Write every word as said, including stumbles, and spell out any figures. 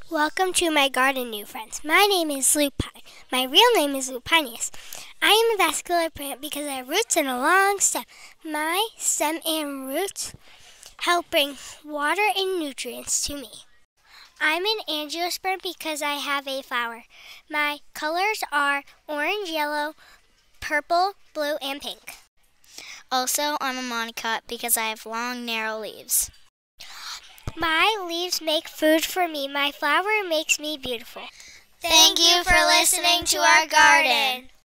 Welcome to my garden, new friends. My name is Lupine. My real name is Lupinius. I am a vascular plant because I have roots and a long stem. My stem and roots help bring water and nutrients to me. I'm an angiosperm because I have a flower. My colors are orange, yellow, purple, blue, and pink. Also, I'm a monocot because I have long, narrow leaves. My leaves make food for me. My flower makes me beautiful. Thank you for listening to our garden.